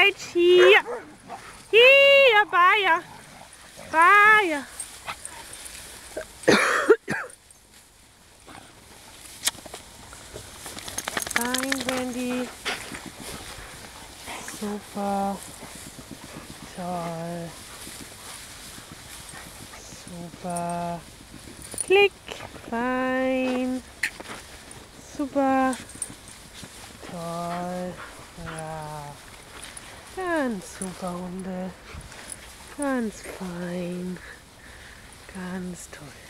Deutsch. Hier. Hier, Bayer. Bayer. Fein, Wendy. Super. Toll. Super. Klick. Fein. Super. Toll. Ja. Ganz super Hunde. Ganz fein. Ganz toll.